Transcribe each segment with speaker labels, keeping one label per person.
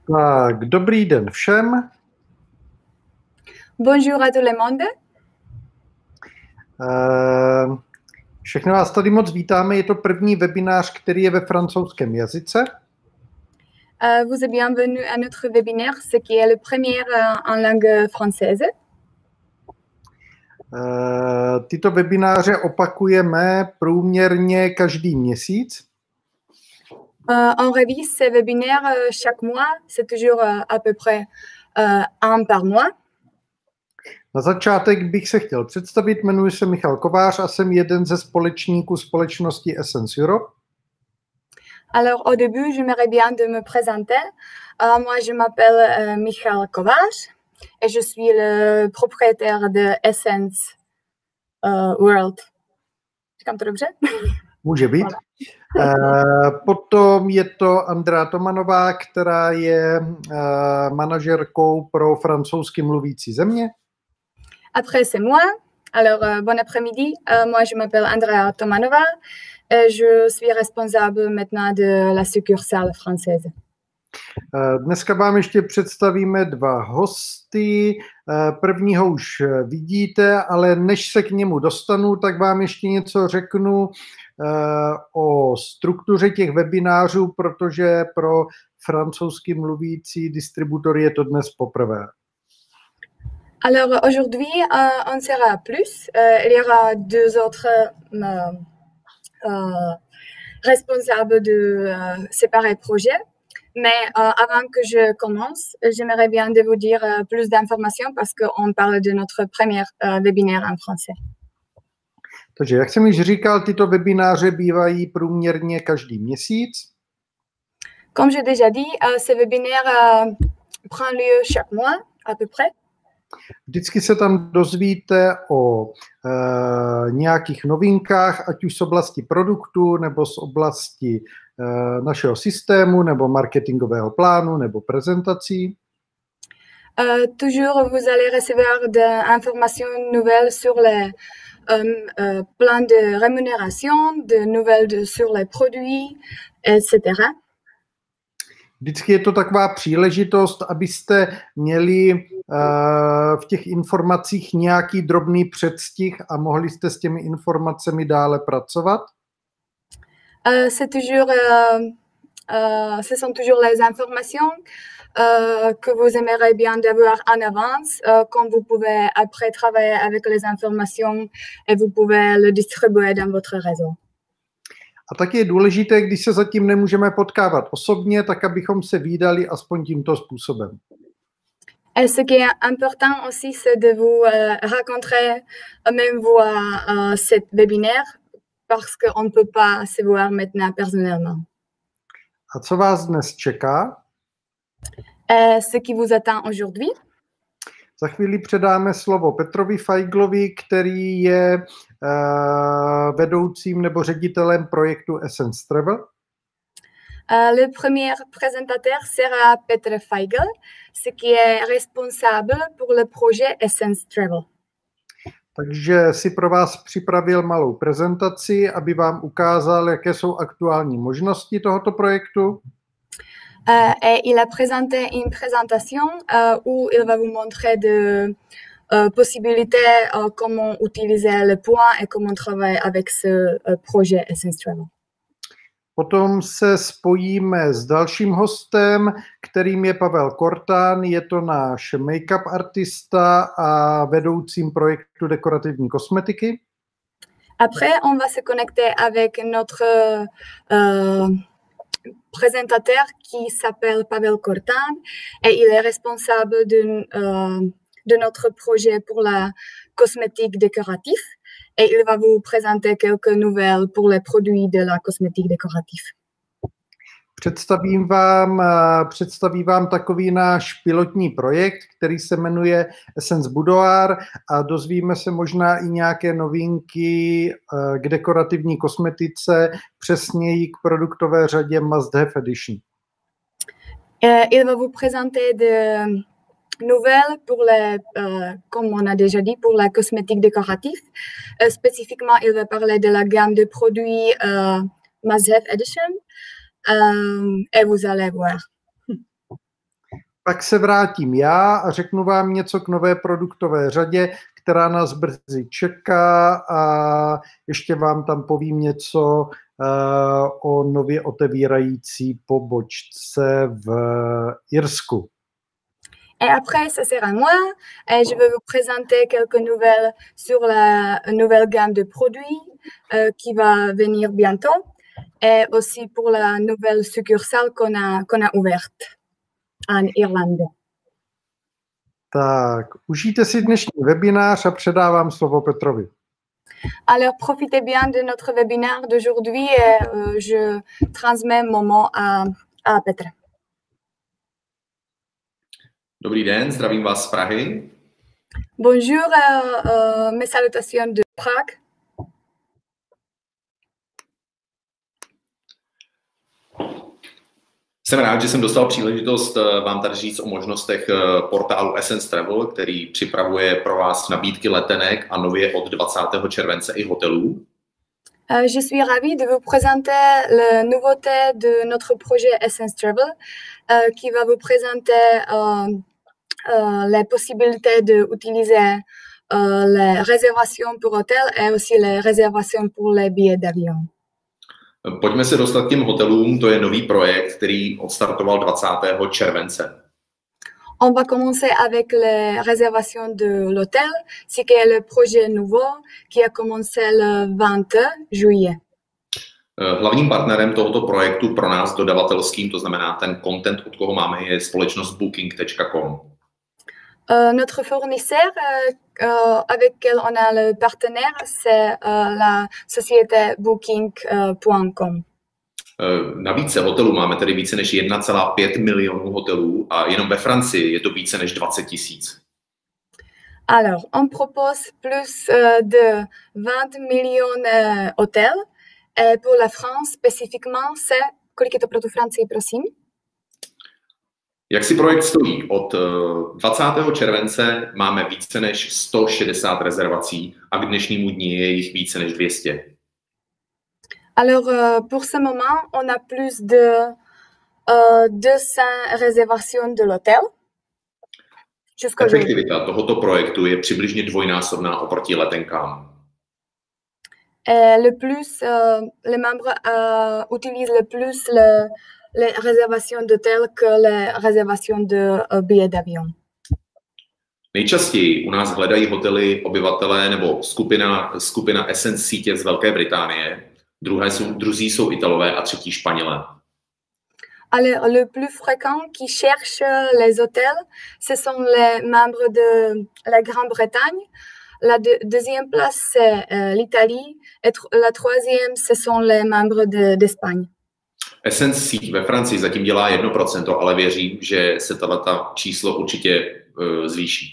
Speaker 1: Tak, dobrý den všem.
Speaker 2: Bonjour à tout le monde.
Speaker 1: Všechny vás tady moc vítáme. Je to první webinář, který je ve francouzském jazyce.
Speaker 2: Vous êtes bienvenue à notre webinaire, ce qui est le premier en langue française.
Speaker 1: Tyto webináře opakujeme průměrně každý měsíc.
Speaker 2: On révise ces webinaires chaque mois, c'est toujours à peu près un par mois.
Speaker 1: Na začátek bych se chtěl představit, jmenuji se Michal Kovář a jsem jeden ze společníků společnosti Essence Europe.
Speaker 2: Alors au début, j'aimerais bien de me présenter. Moi, je m'appelle Michal Kovář et je suis le propriétaire de Essence World. Říkám to dobře?
Speaker 1: Může být. Potom je to Andrea Tomanová, která je manažerkou pro francouzsky mluvící země.
Speaker 2: Après, c'est moi. Alors, bon après-midi. Moi, je m'appelle Andrea Tomanova et je suis responsable maintenant de la succursale française.
Speaker 1: Dneska vám ještě představíme dva hosty. Prvního už vidíte, ale než se k němu dostanu, tak vám ještě něco řeknu o struktuře těch webinářů, protože pro francouzsky mluvící distributory je to dnes poprvé.
Speaker 2: Alors aujourd'hui, on sera plus. Il y aura deux autres responsables de séparés projets. Mais avant que je commence, j'aimerais bien de vous dire plus d'informations parce qu'on parle de notre premier webinaire en français.
Speaker 1: Takže, jak jsem již říkal, tyto webináře bývají průměrně každý měsíc.
Speaker 2: Comme j'ai déjà dit, ce webinaire prend lieu chaque mois, à peu près.
Speaker 1: Vždycky se tam dozvíte o nějakých novinkách, ať už z oblasti produktu, nebo z oblasti našeho systému, nebo marketingového plánu, nebo prezentací.
Speaker 2: Toujours vous allez recevoir des informations nouvelles sur les plans de rémunération, de nouvelles sur les produits, etc.
Speaker 1: Vždycky je to taková příležitost, abyste měli v těch informacích nějaký drobný předstih a mohli jste s těmi informacemi dále pracovat.
Speaker 2: Ce sont toujours les informations que vous aimeriez bien d'avoir en avance, comme vous pouvez après travailler avec les informations et vous pouvez le distribuer dans votre réseau.
Speaker 1: A taky je důležité, když se zatím nemůžeme potkávat osobně, tak abychom se vídali aspoň tímto způsobem.
Speaker 2: Et ce qui est important aussi, c'est de vous rencontrer même via cet webinaire, parce qu'on ne peut pas se voir maintenant personnellement.
Speaker 1: A co vás dnes čeká?
Speaker 2: Ce qui vous attend aujourd'hui.
Speaker 1: Za chvíli předáme slovo Petrovi Feiglovi, který je vedoucím nebo ředitelem projektu Essence Travel.
Speaker 2: Le premier présentateur sera Petr Feigl, ce qui est responsable pour le projet Essence Travel.
Speaker 1: Takže si pro vás připravil malou prezentaci, aby vám ukázal, jaké jsou aktuální možnosti tohoto projektu.
Speaker 2: Et il a présenté une présentation où il va vous montrer des possibilités, comment utiliser le point et comment travailler avec ce projet Essence Travel.
Speaker 1: Potom se spojíme s dalším hostem, kterým je Pavel Kortán. Je to náš make-up artista a vedoucím projektu dekorativní kosmetiky.
Speaker 2: Après, on va se connecter avec notre présentateur qui s'appelle Pavel Kortán et il est responsable de notre projet pour la cosmétique décorative et il va vous présenter quelques nouvelles pour les produits de la cosmétique décorative.
Speaker 1: Představí vám takový náš pilotní projekt, který se jmenuje Essence Boudoir a dozvíme se možná i nějaké novinky k dekorativní kosmetice, přesněji k produktové řadě Must Have Edition.
Speaker 2: Il va vous présenter des nouvelles pour les, comme on a déjà dit, pour la cosmétique décorative. Spécifiquement, il va parler de la gamme de produits Must Have Edition. Et vous allez voir.
Speaker 1: Pak se vrátím já a řeknu vám něco k nové produktové řadě, která nás brzy čeká, a ještě vám tam povím něco o nově otevírající pobočce v Irsku.
Speaker 2: Et après, ça sera moi. Et je vais vous présenter quelques nouvelles sur la nouvelle gamme de produits qui va venir bientôt. Et aussi pour la nouvelle succursale qu'on a ouverte en Irlande.
Speaker 1: Tak, užijte si dnešní webinář a předávám slovo Petrovi.
Speaker 2: Alors, profitez bien de notre webinaire d'aujourd'hui et je transmets mon mot à Petr.
Speaker 3: Dobrý den, zdravím vás z Prahy.
Speaker 2: Bonjour, mes salutations de Prague.
Speaker 3: Jsem rád, že jsem dostal příležitost vám tady říct o možnostech portálu Essence Travel, který připravuje pro vás nabídky letenek a nově od 20. července i hotelů.
Speaker 2: Je suis ravie de vous présenter la nouveauté de notre projet Essence Travel qui va vous présenter les possibilités d'utiliser les réservations pour hôtel et aussi les réservations pour les billets d'avion.
Speaker 3: Pojďme se dostat k těm hotelům, to je nový projekt, který odstartoval 20. července.
Speaker 2: On va commencer avec les réservations de l'hôtel, ce qui est le projet nouveau qui a commencé le 20 juillet.
Speaker 3: Hlavním partnerem tohoto projektu pro nás dodavatelským, to znamená ten content, od koho máme, je společnost booking.com.
Speaker 2: Notre fournisseur avec lequel on a le partenaire, c'est la société booking.com.
Speaker 3: Na více hotelů máme tedy více než 1,5 milionů hotelů a jenom ve Francii je to více než 20 000.
Speaker 2: Alors, on propose plus de 20 millions d'hôtels. Et pour la France, spécifiquement, c'est... Kolik je to pro tu Francii, prosím?
Speaker 3: Jak si projekt stojí? Od 20. července máme více než 160 rezervací a k dnešnímu dni je jich více než 200.
Speaker 2: Alors, pour ce moment, on a plus de 200 réservations de l'hôtel.
Speaker 3: Efektivita tohoto projektu je přibližně dvojnásobná oproti letenkám.
Speaker 2: Les membres utilisent le plus les réservations d'hôtel que les réservations de billets d'avion.
Speaker 3: Nejčastěji u nás hledají hotely obyvatelé nebo skupina Essence sítě z Velké Británie, druzí jsou Italové a třetí Španělé.
Speaker 2: Alors, le plus fréquent qui cherche les hôtels, ce sont les membres de la Grande-Bretagne. La deuxième place, c'est l'Italie. Et la troisième, ce sont les membres d'Espagne.
Speaker 3: Essence síť ve Francii zatím dělá 1%, ale věřím, že se tato číslo určitě zvýší.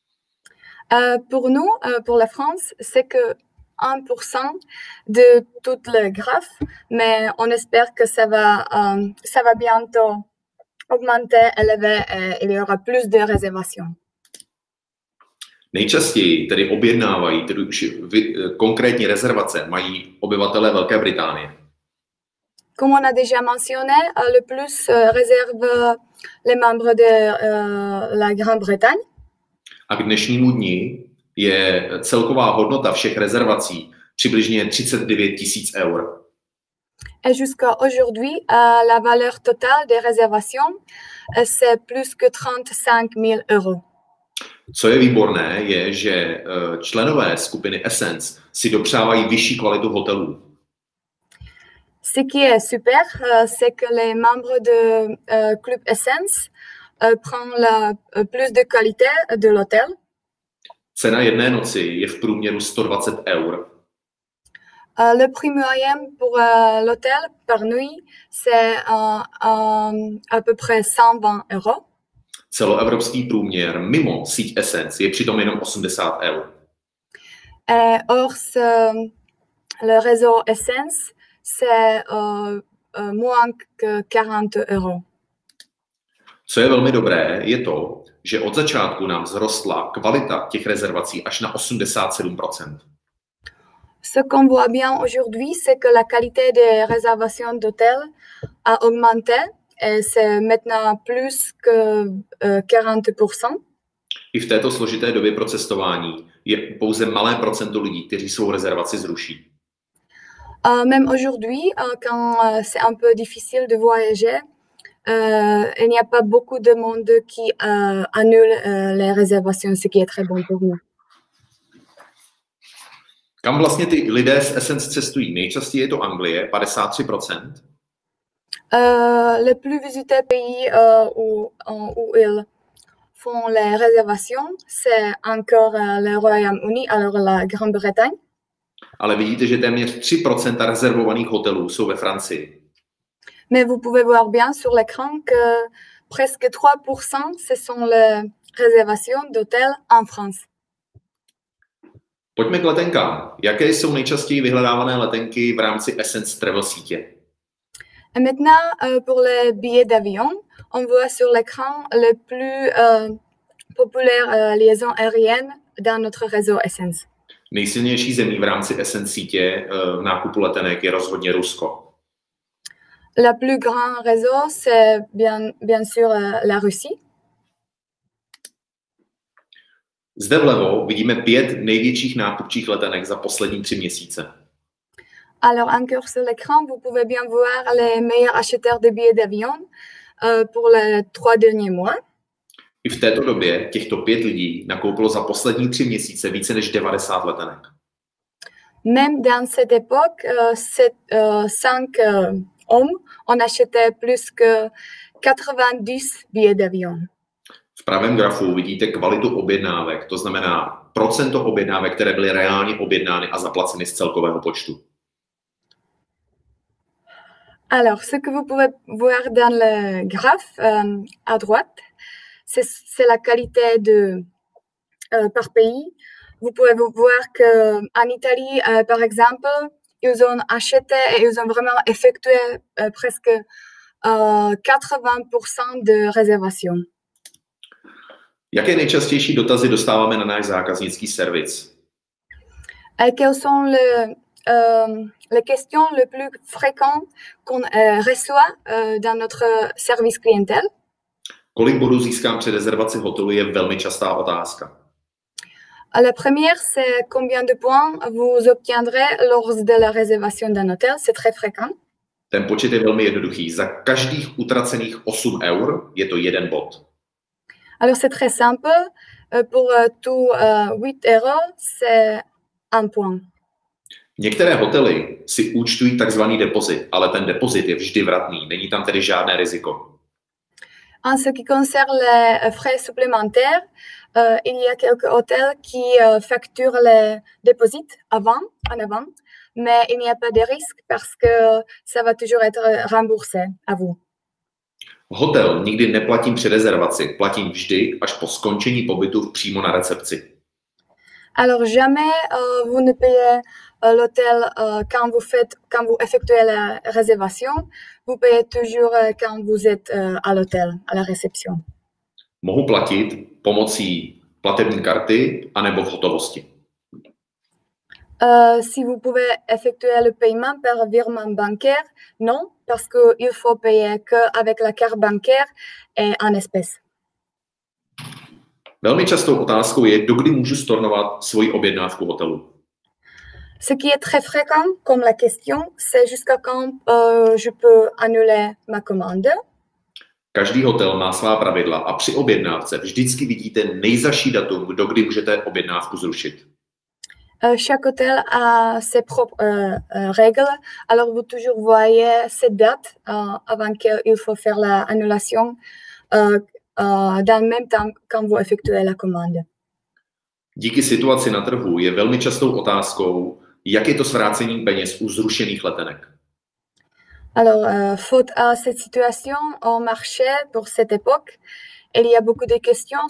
Speaker 2: Pour nous, pour la France, c'est que 1% de toutes les graphes, mais on espère que ça va bientôt augmenter, élever, et il y aura plus de réservations.
Speaker 3: Nejčastěji tedy objednávají, tedy už konkrétní rezervace mají obyvatelé Velké Británie.
Speaker 2: Comme on a déjà mentionné, le plus réserve les membres de la Grande-Bretagne.
Speaker 3: A k dnešnímu dni je celková hodnota všech rezervací přibližně 39 000 eur.
Speaker 2: Et jusqu'à aujourd'hui, la valeur totale des réservations, c'est plus que 35 000 euros.
Speaker 3: Co je výborné, je, že členové skupiny Essence si dopřávají vyšší kvalitu hotelů.
Speaker 2: Ce qui est super, c'est que les membres de Club Essence prennent plus de qualité de l'hôtel.
Speaker 3: Cena jedné noci je v průměru 120 eur.
Speaker 2: Le prix moyen pour l'hôtel par nuit, c'est à peu près 120 euros.
Speaker 3: Celoevropský průměr mimo síť Essence je přitom jenom 80 eur.
Speaker 2: Hors le réseau Essence, c'est moins que 40 euros.
Speaker 3: Co je velmi dobré, je to, že od začátku nám vzrostla kvalita těch rezervací až na 87%.
Speaker 2: Ce qu'on voit bien aujourd'hui, c'est que la qualité des réservations d'hôtels a augmenté et c'est maintenant plus que 40%.
Speaker 3: I v této složité době pro cestování je pouze malé procento lidí, kteří svou rezervaci zruší.
Speaker 2: Même aujourd'hui, quand c'est un peu difficile de voyager, il n'y a pas beaucoup de monde qui annule les réservations, ce qui est très bon pour nous.
Speaker 3: Kam vlastně ty lidé z Essence cestují? Nejčastěji je to Anglie, 53%.
Speaker 2: Le plus visité pays où ils font les réservations, c'est encore le Royaume-Uni, alors la Grande-Bretagne.
Speaker 3: Ale vidíte, že téměř 3% rezervovaných hotelů jsou ve Francii.
Speaker 2: Mais vous pouvez voir bien sur l'écran que presque 3%, ce sont les réservations d'hôtels en France.
Speaker 3: Pojďme k letenkám. Jaké jsou nejčastěji vyhledávané letenky v rámci Essence Travel sítě?
Speaker 2: Et maintenant, pour les billets d'avion, on voit sur l'écran les plus populaires liaisons aériennes dans notre réseau Essence.
Speaker 3: Nejsilnější zemí v rámci Essence sítě v nákupu letenek je rozhodně Rusko.
Speaker 2: La plus grand réseau, c'est bien sûr la Russie.
Speaker 3: Zde vlevo vidíme 5 největších nákupčích letenek za poslední 3 měsíce.
Speaker 2: Alors encore sur l'écran, vous pouvez bien voir les meilleurs acheteurs de billets d'avion pour les 3 derniers mois.
Speaker 3: I v této době těchto 5 lidí nakoupilo za poslední 3 měsíce více než 90 letenek.
Speaker 2: Même dans cette époque, 5 hommes ont acheté plus que 90 billets d'avion.
Speaker 3: V pravém grafu vidíte kvalitu objednávek, to znamená procento objednávek, které byly reálně objednány a zaplaceny z celkového počtu.
Speaker 2: Alors, ce que vous pouvez voir dans le graphe à droite, c'est la qualité par pays. Vous pouvez voir qu'en Italie, par exemple, ils ont acheté et ils ont vraiment effectué presque 80% de réservations.
Speaker 3: Jaké nejčastější dotazy dostáváme na náš zákaznický servis?
Speaker 2: Quelles sont les questions les plus fréquentes qu'on reçoit dans notre service clientèle?
Speaker 3: Kolik bodů získám při rezervaci hotelu je velmi častá otázka.
Speaker 2: La première, c'est combien de points vous obtiendrez lors de la réservation d'un hôtel. C'est très fréquent.
Speaker 3: Ten počet je velmi jednoduchý. Za každých utracených 8 eur je to 1 bod.
Speaker 2: Alors, c'est très simple. Pour tout 8 euros, c'est 1 point.
Speaker 3: Některé hotely si účtují takzvaný depozit, ale ten depozit je vždy vratný. Není tam tedy žádné riziko.
Speaker 2: En ce qui concerne les frais supplémentaires, il y a quelques hôtels qui facturent les dépôts en avant, mais il n'y a pas de risque parce que ça va toujours être remboursé à vous.
Speaker 3: Hotel nikdy neplatím při rezervaci, platím vždy až po skončení pobytu přímo na recepci.
Speaker 2: Alors jamais vous ne payez l'hôtel quand vous effectuez la réservation, vous payez toujours quand vous êtes à l'hôtel, à la réception.
Speaker 3: Mohu platit pomocí platební karty anebo v hotovosti.
Speaker 2: Si vous pouvez effectuer le paiement par virement bancaire, non, parce qu'il faut payer qu'avec la carte bancaire et en espèces.
Speaker 3: Velmi častou otázkou je, dokdy můžu stornovat svoji objednávku hotelu.
Speaker 2: Ce qui est très fréquent comme la question, c'est jusqu'à quand je peux annuler ma commande.
Speaker 3: Každý hotel má svá pravidla a při objednávce vždycky vidíte nejzazší datum, dokdy můžete objednávku zrušit.
Speaker 2: Chaque hôtel a ses propres règles, alors vous toujours voyez cette date avant qu'il faut faire l'annulation dans le même temps quand vous effectuez la commande.
Speaker 3: Díky situaci na trhu je velmi častou otázkou, jak je to s vrácením peněz u zrušených letenek.
Speaker 2: Alors, faute à cette situation au marché pour cette époque, il y a beaucoup de questions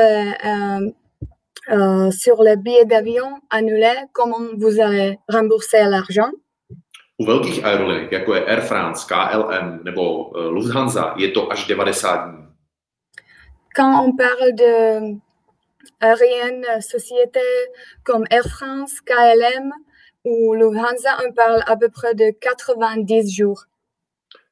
Speaker 2: sur les billets d'avion annulés, comment vous allez rembourser l'argent.
Speaker 3: U velkých aerolinek, jako je Air France, KLM nebo Lufthansa, je to až 90 dní.
Speaker 2: Quand on parle de aériennes sociétés comme Air France, KLM ou Lufthansa, on parle à peu près de 90 jours.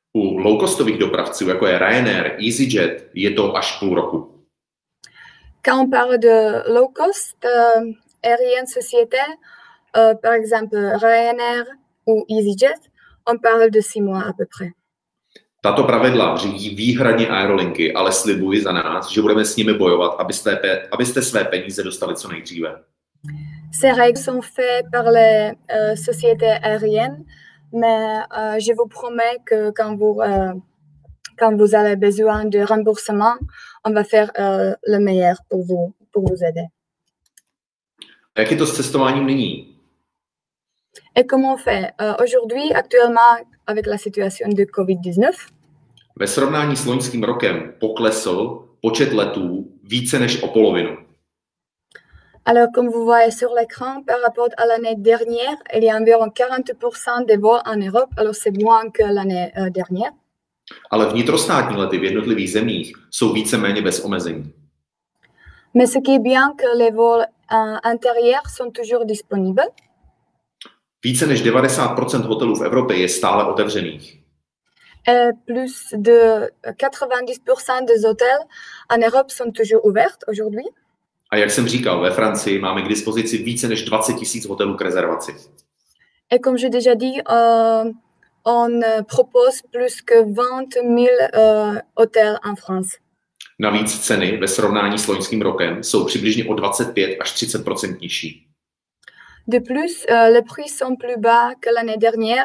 Speaker 3: U low-costových dopravců, jako je Ryanair, EasyJet, je to až půl roku.
Speaker 2: Quand on parle de low cost aérienne société, par exemple Ryanair ou EasyJet, on parle de 6 mois à peu près.
Speaker 3: Tato pravidla řídí výhradně aerolinky, ale slibuji za nás, že budeme s nimi bojovat, abyste své peníze dostali co nejdříve.
Speaker 2: Ces règles sont faites par les sociétés aériennes, mais je vous promets que quand vous avez besoin de remboursement, on va faire le meilleur pour vous aider.
Speaker 3: A jak je to s cestováním nyní?
Speaker 2: Et comment on fait aujourd'hui, actuellement, avec la situation de COVID-19?
Speaker 3: Ve srovnání s loňským rokem poklesl počet letů více než o polovinu.
Speaker 2: Alors, comme vous voyez sur l'écran, par rapport à l'année dernière, il y a environ 40% des vols en Europe, alors c'est moins que l'année dernière.
Speaker 3: Ale vnitrostátní lety v jednotlivých zemích jsou víceméně bez omezení.
Speaker 2: Mais ce qui est bien, que les vols intérieurs sont toujours disponibles.
Speaker 3: Více než 90% hotelů v Evropě je stále otevřených.
Speaker 2: Et plus de 90% des hôtels en Europe sont toujours ouverts aujourd'hui.
Speaker 3: A jak jsem říkal, ve Francii máme k dispozici více než 20 000 hotelů k rezervaci.
Speaker 2: Et comme j'ai déjà dit, on propose plus que 20 000 hôtels en France.
Speaker 3: Navíc ceny ve srovnání s loňským rokem jsou přibližně o 25 až 30% nižší.
Speaker 2: De plus, les prix sont plus bas que l'année dernière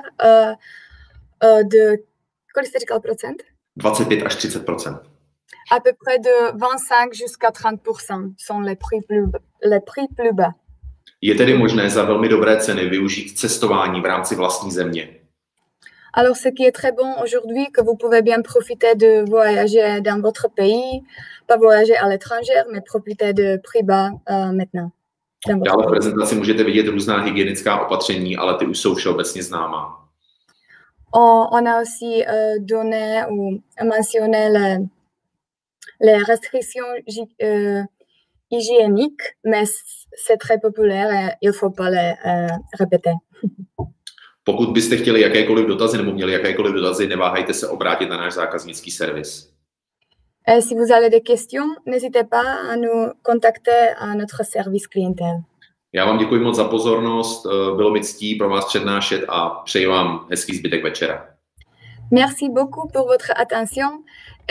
Speaker 2: de
Speaker 3: 25 až 30%.
Speaker 2: À peu près de 25 jusqu'à 30% sont les prix plus bas.
Speaker 3: Je tedy možné za velmi dobré ceny využít cestování v rámci vlastní země.
Speaker 2: Alors, ce qui est très bon aujourd'hui, que vous pouvez bien profiter de voyager dans votre pays, pas voyager à l'étranger, mais profiter de prix bas maintenant.
Speaker 3: Dále v prezentaci můžete vidět různá hygienická opatření, ale ty už jsou všeobecně známá.
Speaker 2: On a aussi donné ou mentionné les restrictions hygiéniques, mais c'est très populaire et il ne faut pas les répéter.
Speaker 3: Pokud byste chtěli jakékoliv dotazy nebo měli jakékoliv dotazy, neváhejte se obrátit na náš zákaznický servis.
Speaker 2: Si vous avez des questions, n'hésitez pas à nous contacter à notre service clientèle.
Speaker 3: Já vám děkuji moc za pozornost, bylo mi ctí pro vás přednášet a přeji vám hezký zbytek večera.
Speaker 2: Merci beaucoup pour votre attention.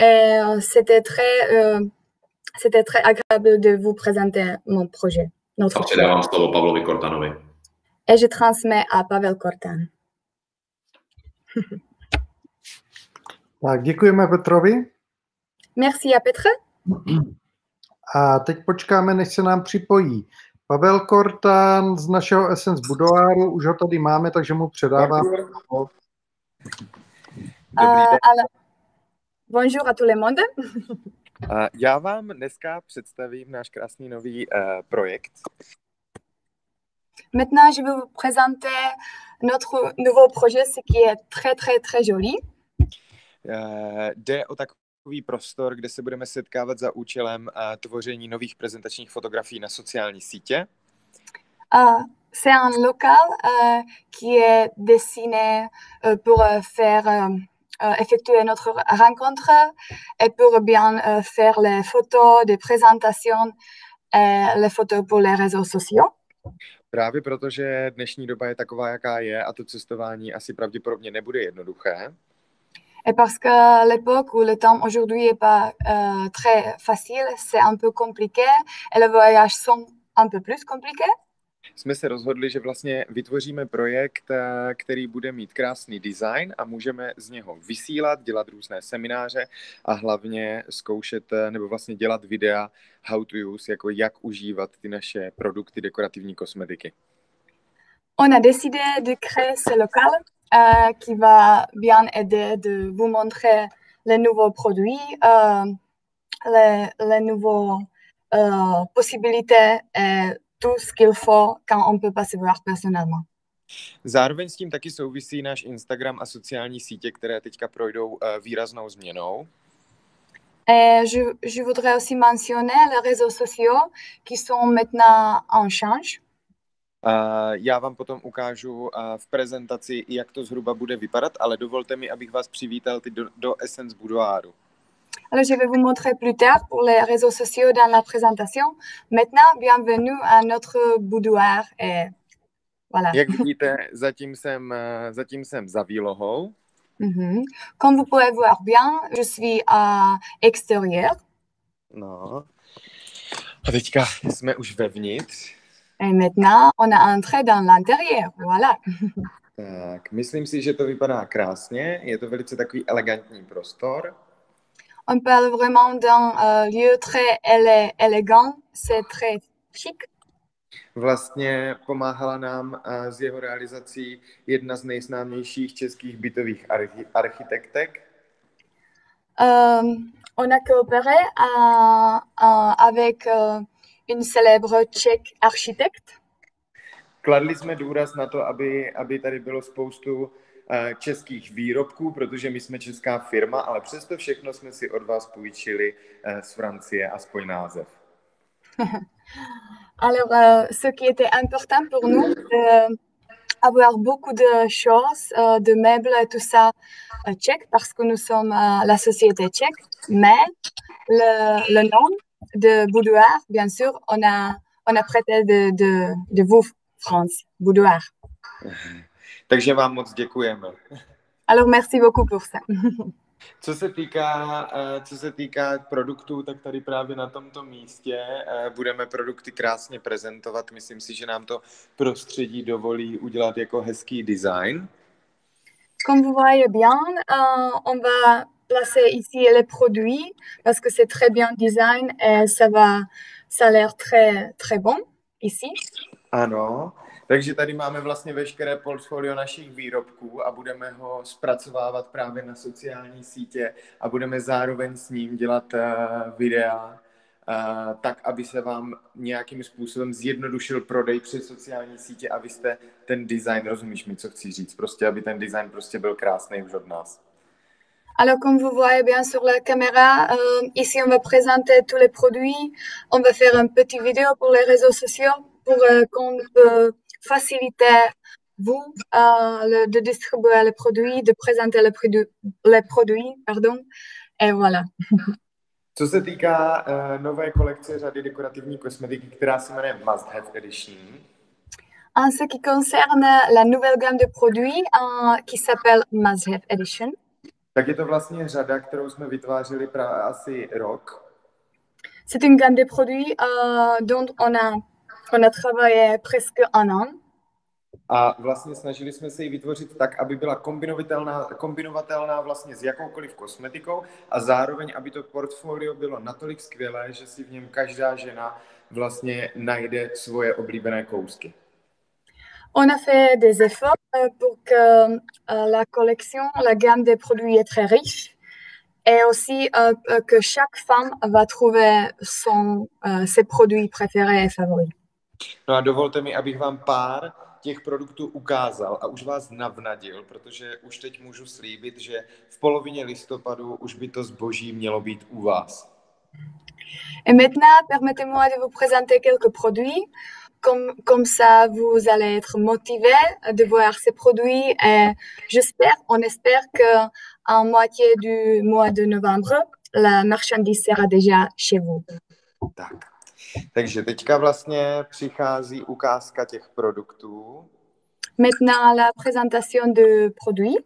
Speaker 2: C'était très agréable de vous présenter mon projet.
Speaker 3: A předávám slovo Pavlovi Kortanovi.
Speaker 2: Et je transmets à Pavel Kortan.
Speaker 1: Tak, děkujeme Petrovi.
Speaker 2: Merci à Petre.
Speaker 1: A teď počkáme, než se nám připojí Pavel Kortan z našeho Essence Boudoiru. Už ho tady máme, takže mu předávám.
Speaker 2: Bonjour à tout le monde.
Speaker 4: Já vám dneska představím náš krásný nový projekt.
Speaker 2: Maintenant, je vais vous présenter notre nouveau projet, ce qui est très, très, très joli.
Speaker 4: Jde o takový prostor, kde se budeme setkávat za účelem tvoření nových prezentačních fotografií na sociální sítě.
Speaker 2: C'est un local qui est destiné pour faire effectuer notre rencontre et pour bien faire les photos de présentation et les photos pour les réseaux sociaux.
Speaker 4: Právě protože dnešní doba je taková, jaká je a to cestování asi pravděpodobně nebude jednoduché.
Speaker 2: Et parce que l'époque ou le temps aujourd'hui n'est pas très facile, c'est un peu compliqué et les voyages sont un peu plus compliqués.
Speaker 4: Jsme se rozhodli, že vlastně vytvoříme projekt, který bude mít krásný design a můžeme z něho vysílat, dělat různé semináře a hlavně zkoušet nebo vlastně dělat videa how to use, jako jak užívat ty naše produkty dekorativní kosmetiky.
Speaker 2: On a décidé de créer ce local qui va bien aider de vous montrer les nouveaux produits, les nouveaux possibilités et tout ce qu'il faut quand on peut pas se voir personnellement.
Speaker 4: Zároveň s tím taky souvisí náš Instagram a sociální sítě, které teďka projdou výraznou změnou.
Speaker 2: Et je voudrais aussi mentionner les réseaux sociaux qui sont maintenant en change.
Speaker 4: Já vám potom ukážu v prezentaci, jak to zhruba bude vypadat, ale dovolte mi, abych vás přivítal do Essence Boudoiru.
Speaker 2: Alors, je vais vous montrer plus tard pour les réseaux sociaux dans la présentation. Maintenant, bienvenue à notre boudoir. Et voilà.
Speaker 4: Jak vidíte, zatím jsem za výlohou.
Speaker 2: Comme vous pouvez voir bien, je suis à extérieur.
Speaker 4: No. A teďka jsme už vevnitř.
Speaker 2: Et maintenant, on a entré dans l'intérieur. Voilà.
Speaker 4: Tak, myslím si, že to vypadá krásně. Je to velice takový elegantní prostor.
Speaker 2: On parle vraiment d'un lieu très élégant. C'est très chic.
Speaker 4: Vlastně pomáhala nám s jeho realizací jedna z nejznámějších českých bytových architektek.
Speaker 2: On a coopéré avec une célèbre tchèque architecte.
Speaker 4: Kladli jsme důraz na to, aby tady bylo spoustu českých výrobků, protože my jsme česká firma, ale přesto všechno jsme si od vás půjčili z Francie, aspoň název.
Speaker 2: Alors, ce qui était important pour nous, avoir beaucoup de choses, de meubles et tout ça tchèque, parce que nous sommes la société tchèque, mais le nom de boudoir, bien sûr, on a prêté de vous, France, boudoir.
Speaker 4: Takže vám moc děkujeme.
Speaker 2: Alors, merci beaucoup pour ça.
Speaker 4: Co se týká produktů, tak tady právě na tomto místě budeme produkty krásně prezentovat. Myslím si, že nám to prostředí dovolí udělat jako hezký design.
Speaker 2: Comme vous voyez bien, on va placer ici les produits parce que c'est très bien design et ça a l'air très, très bon ici.
Speaker 4: Ano, takže tady máme vlastně veškeré portfolio našich výrobků a budeme ho zpracovávat právě na sociální sítě a budeme zároveň s ním dělat videa, tak, aby se vám nějakým způsobem zjednodušil prodej přes sociální sítě a vy jste ten design, rozumíš mi, co chci říct, prostě, aby ten design prostě byl krásný už od nás.
Speaker 2: Alors, comme vous voyez bien sur la caméra, ici on va présenter tous les produits. On va faire un petit vidéo pour les réseaux sociaux pour qu'on peut faciliter vous de distribuer les produits, de présenter les produits, pardon, et voilà.
Speaker 4: Co se týká nové kolekce řady dekorativní kosmetiky, která se jmenuje Must Have Edition.
Speaker 2: En ce qui concerne la nouvelle gamme de produits qui s'appelle Must Have Edition,
Speaker 4: tak je to vlastně řada, kterou jsme vytvářeli asi rok.
Speaker 2: C'est une gamme de produits dont on a travaillé presque un an.
Speaker 4: A vlastně snažili jsme se ji vytvořit tak, aby byla kombinovatelná vlastně s jakoukoliv kosmetikou a zároveň, aby to portfolio bylo natolik skvělé, že si v něm každá žena vlastně najde svoje oblíbené kousky.
Speaker 2: On a fait des efforts pour que la collection, la gamme des produits est très riche et aussi que chaque femme va trouver ses produits préférés et favoris.
Speaker 4: No a dovolte mi, abych vám pár těch produktů ukázal a už vás navnadil, protože už teď můžu slíbit, že v polovině listopadu už by to zboží mělo být u vás.
Speaker 2: Et maintenant, permettez-moi de vous présenter quelques produits. Comme ça, vous allez être motivé de voir ces produits et on espère qu'en moitié du mois de novembre, la marchandise sera déjà chez vous.
Speaker 4: Tak. Takže teďka vlastně přichází ukázka těch produktů.
Speaker 2: Maintenant, la présentation de produits.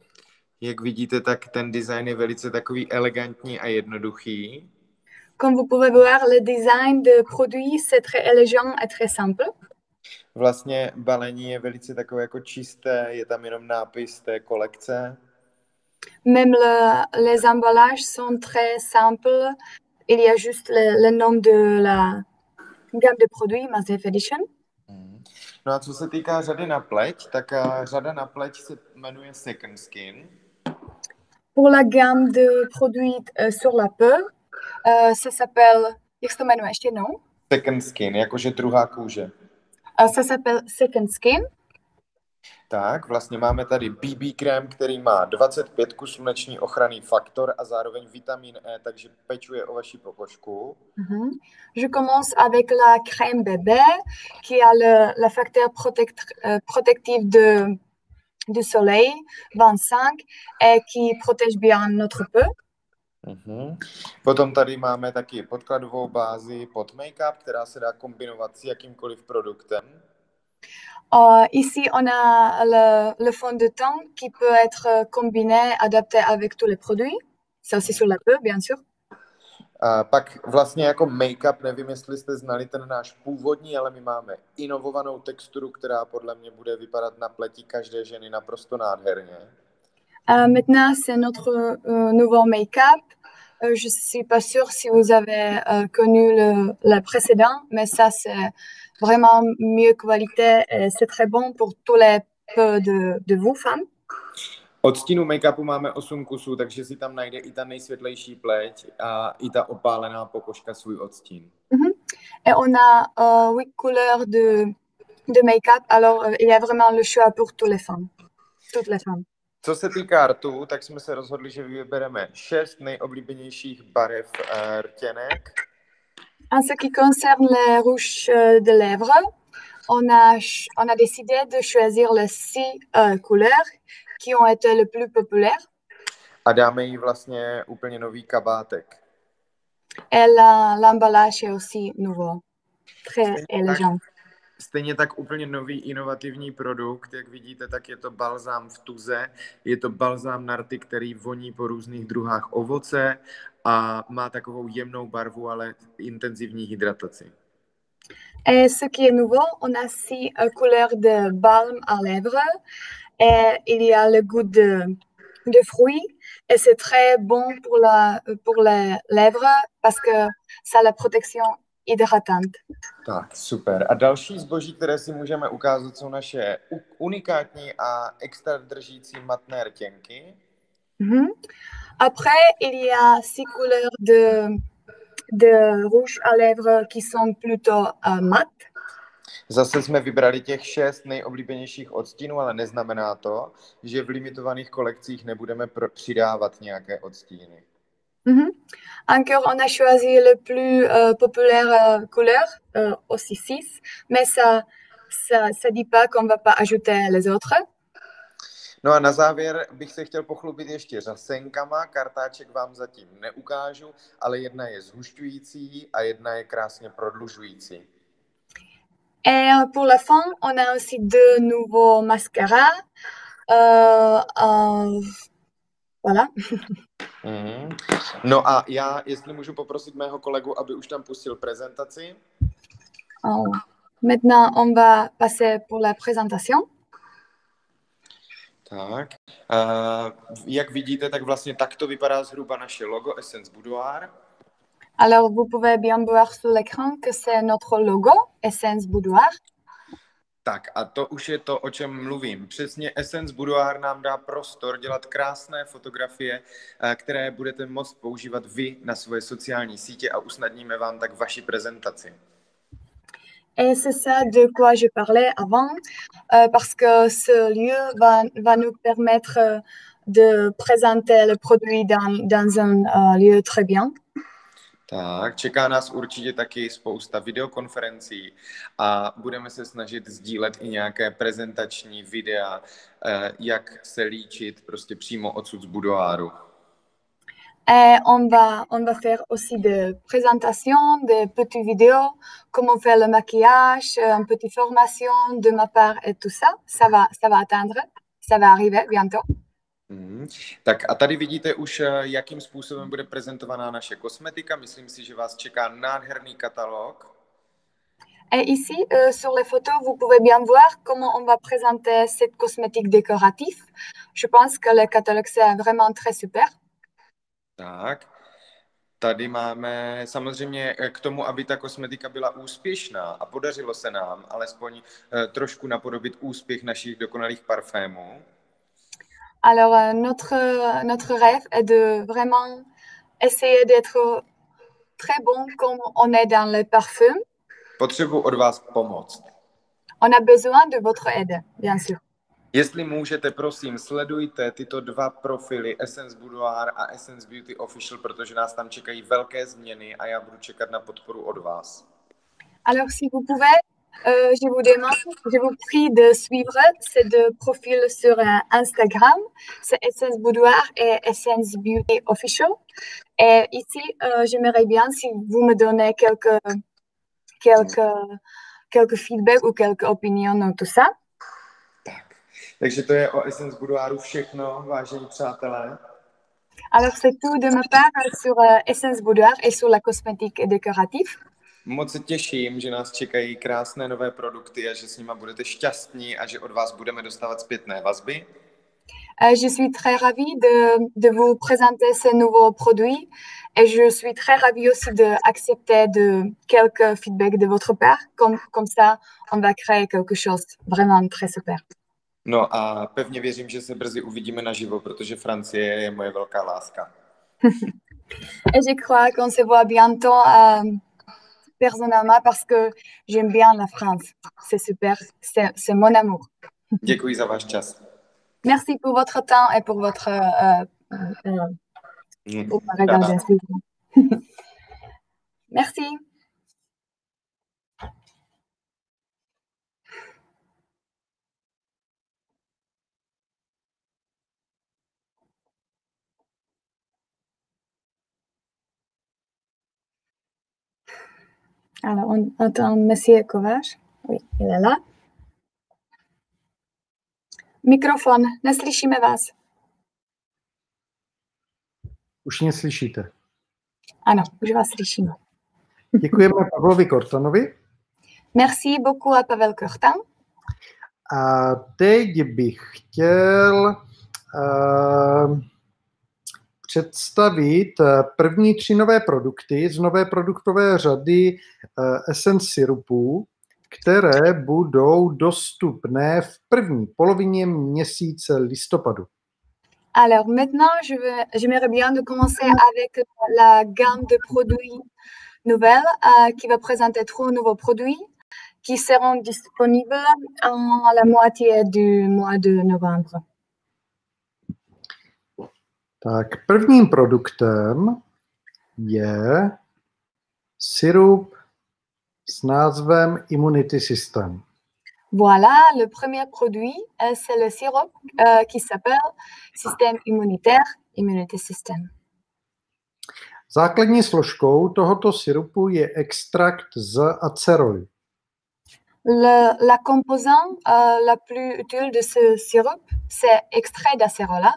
Speaker 4: Jak vidíte, tak ten design je velice takový elegantní a jednoduchý.
Speaker 2: Comme vous pouvez voir, le design de produits, c'est très élégant et très simple.
Speaker 4: Vlastně balení je velice takové jako čisté, je tam jenom nápis té kolekce.
Speaker 2: Même les emballages sont très simples. Il y a juste le nom de la gamme de produits, Must Have Edition.
Speaker 4: No a co se týká řady na pleť, tak řada na pleť se jmenuje Second Skin.
Speaker 2: Pour la gamme de produits sur la peau, ça s'appelle, jak se to jmenuje ještě jednou?
Speaker 4: Second Skin, jakože druhá kůže.
Speaker 2: Ça s'appelle Second Skin.
Speaker 4: Tak, vlastně máme tady BB krém, který má 25 sluneční ochranný faktor a zároveň vitamin E, takže pečuje o vaši pokožku.
Speaker 2: Je commence avec la crème bébé qui a le facteur protectif du soleil 25 et qui protège bien notre peau.
Speaker 4: Potom tady máme taky podkladovou bázi pod make-up, která se dá kombinovat s jakýmkoliv produktem.
Speaker 2: Ici, on a le fond de teint qui peut être combiné, adapté avec tous les produits. C'est aussi sur la peau, bien sûr.
Speaker 4: Pak vlastně jako make-up, nevím, jestli jste znali ten náš původní, ale my máme inovovanou texturu, která podle mě bude vypadat na pleti každé ženy naprosto nádherně.
Speaker 2: Maintenant, c'est notre nouveau make-up. Je ne suis pas sûre si vous avez connu le précédent, mais ça, c'est vraiment mieux qualité et c'est très bon pour tous les peaux de vous, femmes.
Speaker 4: Odstínu make-upu máme 8 kusů, takže si tam najde i ta nejsvětlejší pleť a i ta opálená pokožka svůj odstín.
Speaker 2: Et on a 8 couleurs de make-up, alors il y a vraiment le choix pour toutes les femmes.
Speaker 4: Co se týká rtů, tak jsme se rozhodli, že vybereme 6 nejoblíbenějších barev rtěnek.
Speaker 2: En ce qui concerne les rouges de lèvres, on a décidé de choisir les 6 couleurs qui ont été le plus populaires.
Speaker 4: A dáme jí vlastně úplně nový kabátek.
Speaker 2: Et l'emballage est aussi nouveau, très élégant.
Speaker 4: Stejně tak úplně nový inovativní produkt, jak vidíte, tak je to balzám v tuze. Je to balzám na rty, který voní po různých druhách ovoce a má takovou jemnou barvu, ale intenzivní hydrataci.
Speaker 2: Et ce qui est nouveau, on a 6 couleurs de balme à lèvres et il y a le goût de fruits et c'est très bon pour les lèvres parce que ça a la protection hydratante.
Speaker 4: Tak, super. A další zboží, které si můžeme ukázat, jsou naše unikátní a extra držící matné rtěnky.
Speaker 2: Après, il y a 6 couleurs de rouge à lèvres qui sont plutôt mat.
Speaker 4: Zase jsme vybrali těch 6 nejoblíbenějších odstínů, ale neznamená to, že v limitovaných kolekcích nebudeme přidávat nějaké odstíny.
Speaker 2: Encore, on a choisi le plus populaire couleur, aussi 6, mais ça dit pas qu'on va pas ajouter les autres.
Speaker 4: No a na závěr bych se chtěl pochlubit ještě řasenkama. Kartáček vám zatím neukážu, ale jedna je zhušťující a jedna je krásně prodlužující.
Speaker 2: Et pour la fin, on a aussi 2 nouveaux mascaras. Voilà.
Speaker 4: No a já, jestli můžu poprosit mého kolegu, aby už tam pustil prezentaci.
Speaker 2: Maintenant, on va passer pour la présentation.
Speaker 4: Tak. Jak vidíte, tak vlastně takto vypadá zhruba naše logo Essence Boudoir.
Speaker 2: Alors, vous pouvez bien voir sur l'écran que c'est notre logo, Essence Boudoir.
Speaker 4: Tak a to už je to, o čem mluvím. Přesně Essence Boudoir nám dá prostor dělat krásné fotografie, které budete moct používat vy na svoje sociální sítě a usnadníme vám tak vaši prezentaci.
Speaker 2: Et c'est ça de quoi je parlais avant, parce que ce lieu va nous permettre de présenter le produit dans un lieu très bien.
Speaker 4: Tak, čeká nás určitě taky spousta videokonferencí a budeme se snažit sdílet i nějaké prezentační videa, jak se líčit prostě přímo odsud z boudoiru.
Speaker 2: Et on va faire aussi des présentations, des petites vidéos, comment faire le maquillage, une petite formation de ma part et tout ça. Ça va atteindre, ça va arriver bientôt.
Speaker 4: Tak a tady vidíte už, jakým způsobem bude prezentovaná naše kosmetika. Myslím si, že vás čeká nádherný katalog.
Speaker 2: Et ici, sur les photos, vous pouvez bien voir comment on va présenter cette cosmétique décorative. Je pense que le catalogue, c'est vraiment très super.
Speaker 4: Tak, tady máme samozřejmě k tomu, aby ta kosmetika byla úspěšná a podařilo se nám alespoň trošku napodobit úspěch našich dokonalých parfémů.
Speaker 2: Alors, notre rêve est de vraiment essayer d'être très bon comme on est dans les parfums.
Speaker 4: Potřebuji od vás pomoc.
Speaker 2: On a besoin de votre aide, bien sûr.
Speaker 4: Jestli můžete, prosím, sledujte tyto dva profily Essence Boudoir a Essence Beauty Official, protože nás tam čekají velké změny a já budu čekat na podporu od vás.
Speaker 2: Alors, si vous pouvez, je vous demande, je vous prie de suivre ces deux profils sur Instagram. C'est Essence Boudoir et Essence Beauty Official. Et ici, j'aimerais bien si vous me donnez quelques feedbacks ou quelques opinions dans tout ça.
Speaker 4: Tak. Takže to je o Essence Boudoiru všechno, vážení přátelé.
Speaker 2: Alors, c'est tout de ma part sur Essence Boudoir et sur la cosmétique décorative.
Speaker 4: Moc se těším, že nás čekají krásné nové produkty a že s nima budete šťastní a že od vás budeme dostávat zpětné vazby.
Speaker 2: Je suis très ravie de vous présenter ces nouveaux produits et je suis très ravie aussi d'accepter quelques feedbacks de votre part. Comme ça, on va créer quelque chose vraiment très super.
Speaker 4: No a pevně věřím, že se brzy uvidíme naživo, protože Francie je moje velká láska.
Speaker 2: Et je crois qu'on se voit bientôt personnellement parce que j'aime bien la France. C'est super, c'est mon amour.
Speaker 4: Děkuji za váš čas.
Speaker 2: Merci pour votre temps et pour votre pour me regarder. Merci. Alors, on entend Monsieur Kováč. Oui, il est là. Mikrofon, neslyšíme vás.
Speaker 1: Už mě slyšíte.
Speaker 2: Ano, už vás slyšíme.
Speaker 1: Děkujeme Pavlovi Kortanovi.
Speaker 2: Merci beaucoup à Pavel Kortan.
Speaker 1: A teď bych chtěl představit první 3 nové produkty z nové produktové řady Essence syrupů, které budou dostupné v první polovině měsíce listopadu.
Speaker 2: Alors maintenant, j'aimerais bien de commencer avec la gamme de produits nouvelles qui va présenter 3 nouveaux produits qui seront disponibles en la moitié du mois de novembre.
Speaker 1: Tak prvním produktem je syrup s názvem Immunity System.
Speaker 2: Voilà, le premier produit, c'est le sirop qui s'appelle Système immunitaire, Immunity System.
Speaker 1: Základní složkou tohoto syrupu je extrakt z aceroly.
Speaker 2: La composante la plus utile de ce sirop, c'est extrait d'acérola.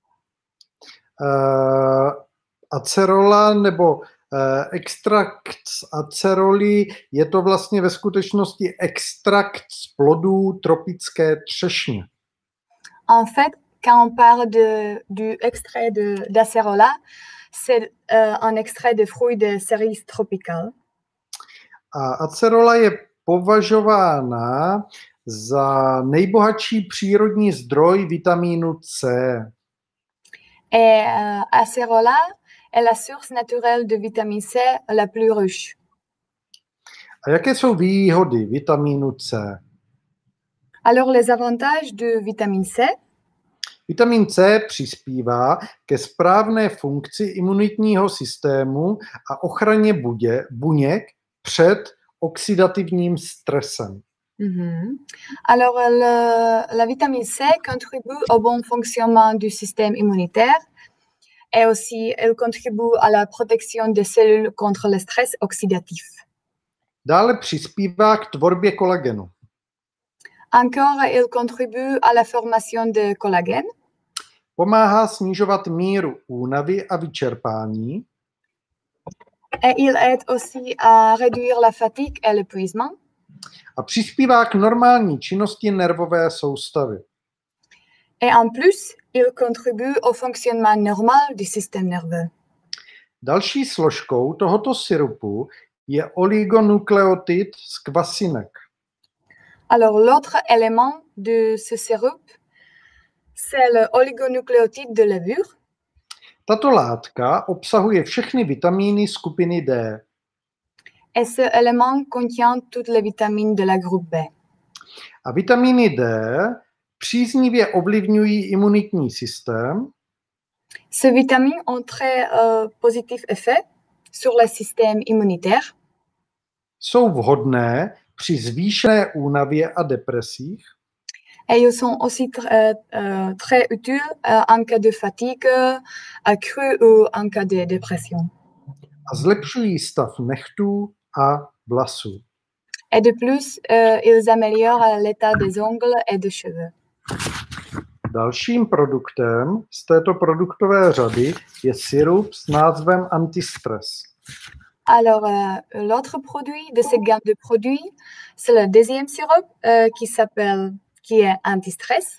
Speaker 1: Acerola nebo extrakt z aceroly je to vlastně ve skutečnosti extrakt z plodů tropické třešně.
Speaker 2: En fait, quand on parle du extrait d'acérola, c'est un extrait de fruits de cerises tropicales.
Speaker 1: A acerola je považována za nejbohatší přírodní zdroj vitamínu C.
Speaker 2: Et acerola est la source naturelle de vitamine C la plus riche.
Speaker 1: A jaké jsou výhody vitamínu C?
Speaker 2: Alors, les avantages de vitamine C.
Speaker 1: Vitamin C přispívá ke správné funkci imunitního systému a ochraně buněk před oxidativním stresem.
Speaker 2: Alors, la vitamine C contribue au bon fonctionnement du système immunitaire et aussi elle contribue à la protection des cellules contre le stress oxydatif.
Speaker 1: Dále přispívá k tvorbě kolagenu.
Speaker 2: Encore, il contribue à la formation de collagène.
Speaker 1: Pomáhá snižovat míru únavy a vyčerpání.
Speaker 2: Et il aide aussi à réduire la fatigue et l'épuisement.
Speaker 1: A přispívá k normální činnosti nervové soustavy.
Speaker 2: Et en plus, il contribue au fonctionnement normal du système nerveux.
Speaker 1: Další složkou tohoto syrupu je oligonukleotid z kvasinek.
Speaker 2: Alors, l'autre élément de ce sirup, c'est l'oligonucléotide de levure.
Speaker 1: Tato látka obsahuje všechny vitamíny skupiny D.
Speaker 2: Et ce élément contient toutes les vitamines de la groupe B.
Speaker 1: A vitamíny D příznivě ovlivňují imunitní systém.
Speaker 2: Ces vitamines ont très positif effet sur le système immunitaire.
Speaker 1: Jsou vhodné při zvýšené únavě a depresích.
Speaker 2: Et ils sont aussi très utiles en cas de fatigue accrue ou en cas de dépression.
Speaker 1: A zlepšují stav nechtů a vlasů.
Speaker 2: Et de plus, ils améliorent l'état des ongles et des cheveux.
Speaker 1: Dalším produktem z této produktové řady je sirup s názvem Antistress.
Speaker 2: Alors, l'autre produit de cette gamme de produits, c'est le deuxième sirop qui est anti-stress.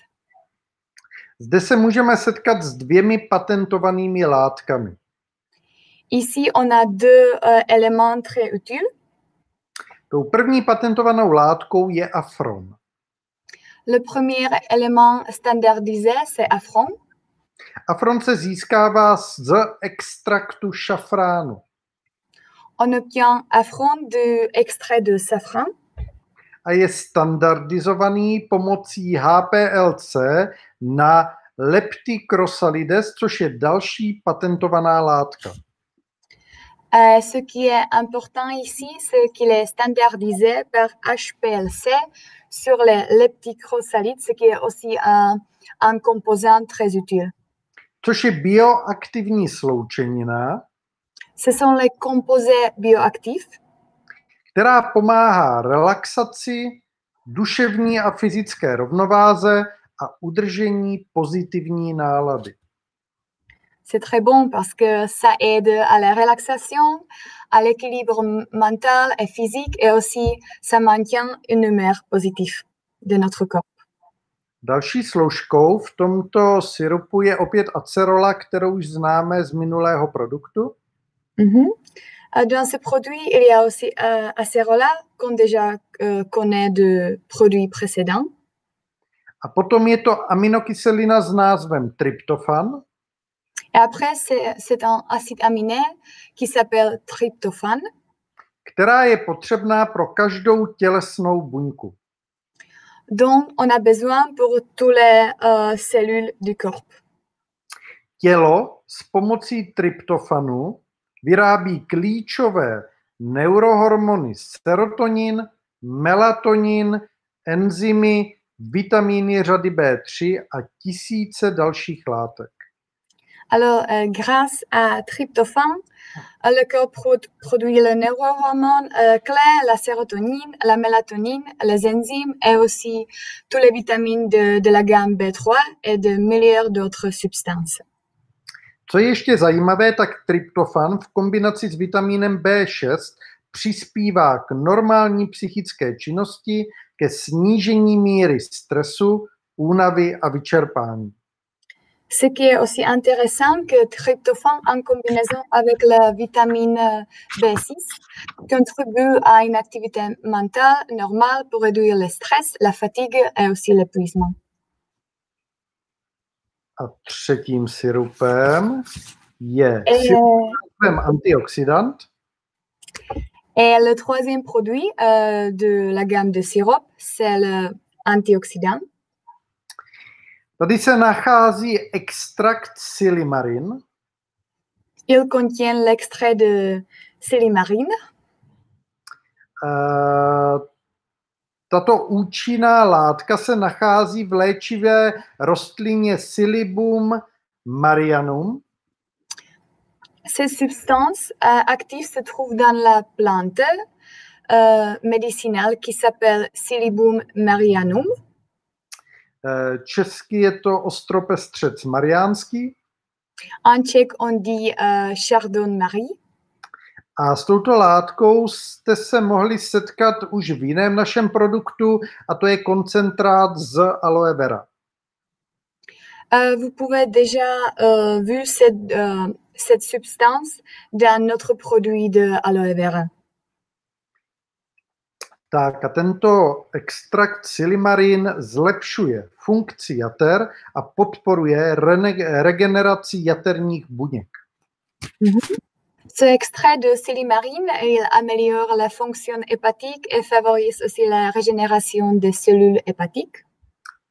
Speaker 1: Zde se můžeme setkat s dvěmi patentovanými látkami.
Speaker 2: Ici, on a deux éléments très utiles.
Speaker 1: Tou první patentovanou látkou je Afron.
Speaker 2: Le premier élément standardisé, c'est Afron.
Speaker 1: Afron se získává z extraktu šafránu.
Speaker 2: On obtient Afron de extrait de safran.
Speaker 1: A je standardizovaný pomocí HPLC na leptikrosalides, což je další patentovaná látka.
Speaker 2: Ce qui est important ici, c'est qu'il est standardisé par HPLC sur les lepticrosalides, ce qui est aussi un composant très utile.
Speaker 1: Což je bioaktivní sloučenina,
Speaker 2: Ce sont les composés bioactifs,
Speaker 1: která pomáhá relaxaci, duševní a fyzické rovnováze a udržení pozitivní nálady.
Speaker 2: c'est très bon parce que ça aide à la relaxation, à l'équilibre mental et physique et aussi ça maintient une humeur positive de notre corps.
Speaker 1: Další složkou v tomto sirupu je opět acerola, kterou už známe z minulého produktu.
Speaker 2: Dans ce produit, il y a aussi acerola qu'on déjà connaît de produits précédents.
Speaker 1: A potom je to aminokyselina s názvem tryptofan.
Speaker 2: Et après, c'est un acide aminé qui s'appelle tryptophane.
Speaker 1: Která je potřebná pro každou tělesnou buňku.
Speaker 2: Dont on a besoin pour toutes les cellules du corps.
Speaker 1: Tělo s pomocí tryptofanu vyrábí klíčové neurohormony serotonin, melatonin, enzymy, vitamíny řady B3 a tisíce dalších látek.
Speaker 2: Alors, grâce à tryptophane, le corps produit le neurohormone clé, la sérotonine, la mélatonine, les enzymes et aussi toutes les vitamines de la gamme B3 et de milliards d'autres substances.
Speaker 1: Co je ještě zajímavé, tak tryptofan v kombinaci s vitamínem B6 přispívá k normální psychické činnosti, ke snížení míry stresu, únavy a vyčerpání.
Speaker 2: Ce qui est aussi intéressant, que tryptophane en combinaison avec la vitamine B6 contribue à une activité mentale normale pour réduire le stress, la fatigue et aussi l'épuisement.
Speaker 1: A třetím sirupem je sirup antioxydant.
Speaker 2: Et le troisième produit de la gamme de sirop, c'est l'antioxydant.
Speaker 1: Tady se nachází extrakt silimarin.
Speaker 2: Il contient l'extrait de silimarine.
Speaker 1: Tato účinná látka se nachází v léčivé rostlině Silybum marianum.
Speaker 2: Ces substances actives se trouvent dans la plante médicinale qui s'appelle Silybum marianum.
Speaker 1: Česky je to ostropestřec mariánský.
Speaker 2: En Tchèque, on dit chardon marie.
Speaker 1: A s touto látkou jste se mohli setkat už v jiném našem produktu, a to je koncentrát z aloe vera.
Speaker 2: Vous pouvez déjà vu cette substance dans notre produit de aloe vera.
Speaker 1: Tak a tento extrakt silimarin zlepšuje funkci jater a podporuje regeneraci jaterních buněk.
Speaker 2: Ce extrait de silimarine, il améliore la fonction hépatique et favorise aussi la régénération des cellules hépatiques.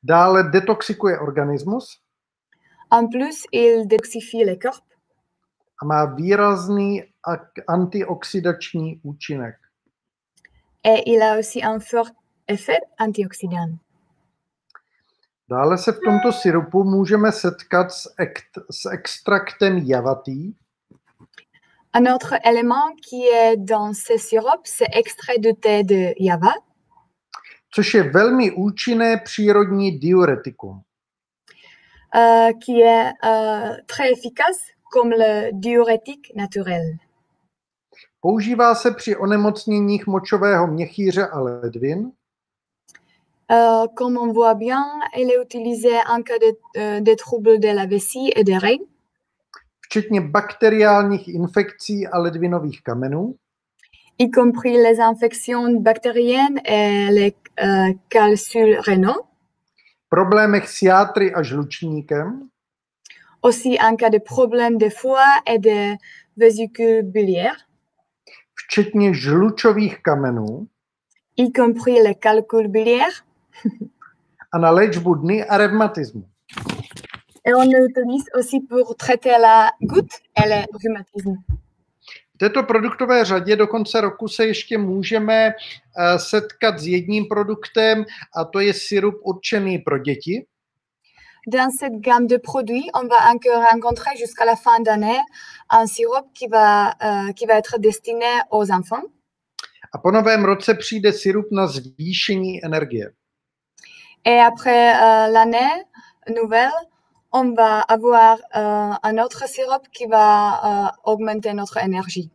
Speaker 1: Dále detoxikuje organismus
Speaker 2: En plus, il détoxifie les corps
Speaker 1: a má výrazný antioxidační účinek.
Speaker 2: et il a aussi un fort effet antioxydant.
Speaker 1: Dále se v tomto sirupu můžeme setkat s extraktem javatý,
Speaker 2: Un autre élément qui est dans ce sirop, c'est extrait de thé de Java,
Speaker 1: což je velmi účinné přírodní diuretikum.
Speaker 2: qui est très efficace comme le diurétique naturel.
Speaker 1: Používá se při onemocněních močového měchýře a ledvin,
Speaker 2: Comme on voit bien, il est utilisé en cas de troubles de la vessie et des reins,
Speaker 1: včetně bakteriálních infekcí a ledvinových kamenů,
Speaker 2: y compris les infections bactériennes et les calculs rénaux,
Speaker 1: problémech s játry a žlučníkem,
Speaker 2: aussi en cas de problèmes de foie et de vésicule biliaire,
Speaker 1: včetně žlučových kamenů,
Speaker 2: y compris les calculs biliaires.
Speaker 1: a na léčbu dny a revmatismu.
Speaker 2: Et on l'utilise aussi pour traiter la goutte et le rhumatisme.
Speaker 1: V této produktové řadě do konce roku se ještě můžeme setkat s jedním produktem, a to je sirup určený pro děti.
Speaker 2: Dans cette gamme de produits, on va encore rencontrer jusqu'à la fin d'année un sirop qui va être destiné aux enfants.
Speaker 1: A po novém roce přijde sirup na zvýšení energie.
Speaker 2: Et après l'année nouvelle, on va avoir un autre sirop qui va augmenter notre énergie.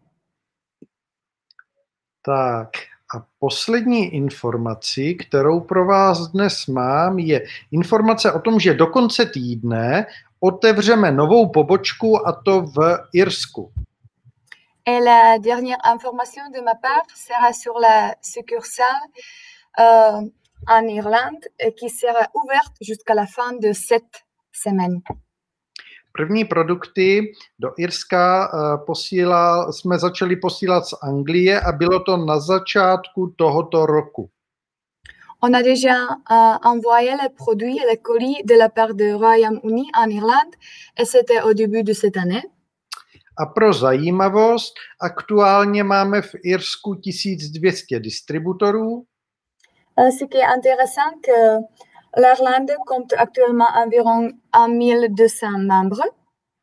Speaker 1: Tak a poslední informací, kterou pro vás dnes mám, je informace o tom, že do konce týdne otevřeme novou pobočku, a to v Irsku.
Speaker 2: Et la dernière information de ma part sera sur la succursale en Irlande qui sera ouverte jusqu'à la fin de cette semaine.
Speaker 1: První produkty do Irska jsme začali posílat z Anglie a bylo to na začátku tohoto roku.
Speaker 2: On a déjà envoyé les produits et les colis de la part du Royaume-Uni en Irlande et c'était au début de cette année.
Speaker 1: A pro zajímavost, aktuálně máme v Irsku 1200 distributorů.
Speaker 2: Ce qui est intéressant, que l'Irlande compte actuellement environ 1200 membres.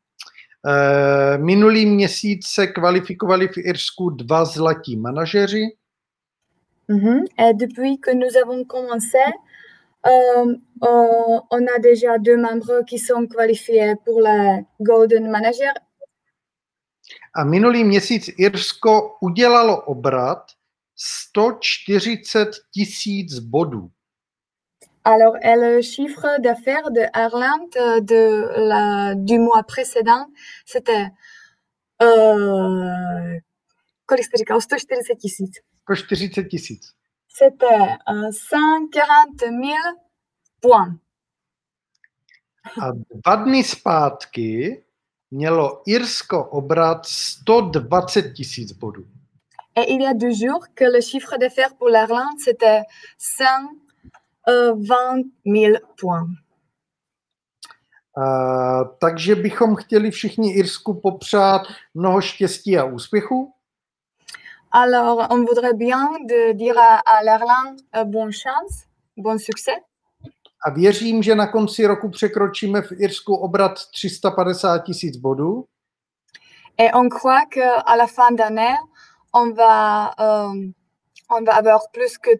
Speaker 1: Minulý měsíc se kvalifikovali v Irsku 2 zlatí manažeři.
Speaker 2: Et depuis que nous avons commencé, on a déjà 2 membres qui sont qualifiés pour le Golden Manager.
Speaker 1: A minulý měsíc Irsko udělalo obrat 140 000 bodů.
Speaker 2: Alors, et le chiffre d'affaires de Irlande du mois précédent, c'était kolik jste říkal? 140 000.
Speaker 1: 140 000.
Speaker 2: C'était 140 000 points.
Speaker 1: A 2 dny zpátky mělo Irsko obrat 120 000 bodů.
Speaker 2: Et il y a 2 jours que le chiffre d'affaires pour l'Irlande, c'était 120 000 points.
Speaker 1: Takže bychom chtěli všichni Irsku popřát mnoho štěstí a úspěchu.
Speaker 2: Alors, on voudrait bien dire à l'Irlande bonne chance, bon succès.
Speaker 1: A věřím, že na konci roku překročíme v Irsku obrat 350 000 bodů.
Speaker 2: Et on croit qu'à la fin d'année, on va avoir plus que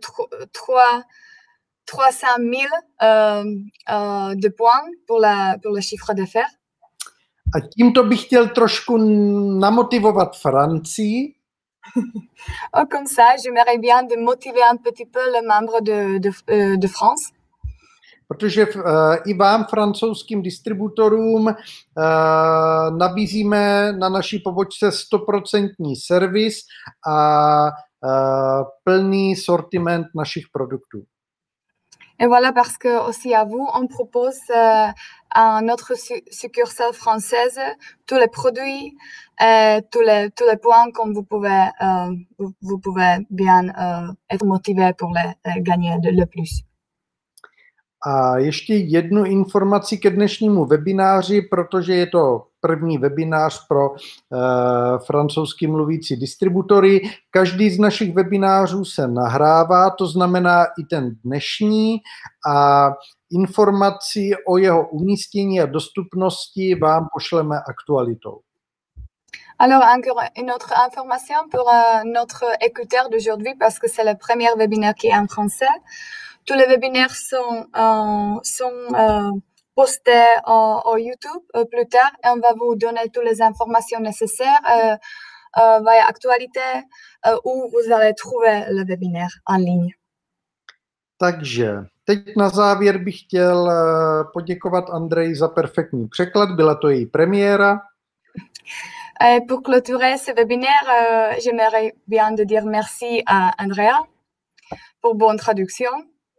Speaker 2: 300 000 de points pour le chiffre d'affaires.
Speaker 1: A tímto bych chtěl trošku namotivovat Francii.
Speaker 2: Comme ça, j'aimerais bien de motiver un petit peu les membres de France.
Speaker 1: Protože i vám, francouzským distributorům, nabízíme na naší pobočce 100% servis a plný sortiment našich produktů.
Speaker 2: Et voilà, parce que aussi à vous, on propose à notre succursale française tous les produits, tous les points comme vous pouvez bien être motivé pour les gagner le plus.
Speaker 1: A ještě jednu informaci ke dnešnímu webináři, protože je to první webinář pro francouzsky mluvící distributory. Každý z našich webinářů se nahrává, to znamená i ten dnešní, a informaci o jeho umístění a dostupnosti vám pošleme aktualitou.
Speaker 2: Alors, encore une autre information pour notre écouteur d'aujourd'hui, parce que c'est le premier webinaire qui est en français. Tous les webinaires sont postés au YouTube plus tard et on va vous donner toutes les informations nécessaires via actualité où vous allez trouver le webinaire en ligne.
Speaker 1: Takže teď na závěr bych chtěl poděkovat Andreji za perfektní překlad, byla to její premiéra.
Speaker 2: Pour clôturer ce webinaire, j'aimerais bien de dire merci à Andrea pour bonne traduction.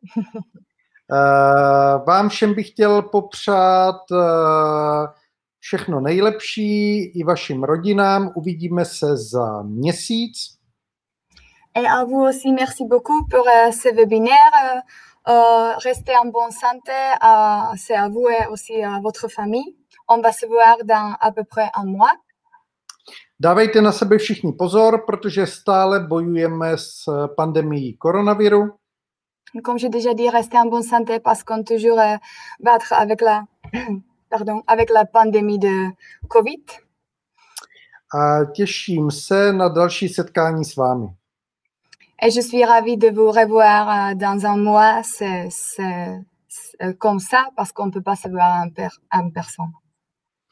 Speaker 1: Vám všem bych chtěl popřát všechno nejlepší i vašim rodinám. Uvidíme se za měsíc.
Speaker 2: Et à vous aussi, merci beaucoup pour ce webinaire. Restez en bonne santé, c'est à vous et aussi à votre famille. On va se voir dans à peu près un mois.
Speaker 1: Dávejte na sebe všichni pozor, protože stále bojujeme s pandemií koronaviru.
Speaker 2: Comme j'ai déjà dit, restez en bonne santé parce qu'on toujours battre avec la pandémie de Covid.
Speaker 1: A těším se na další setkání s vámi.
Speaker 2: Et je suis ravie de vous revoir dans un mois. C'est comme ça parce qu'on ne peut pas se voir en personne.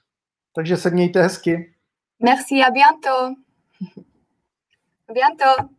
Speaker 1: Takže se mějte hezky.
Speaker 2: Merci, à bientôt. À bientôt.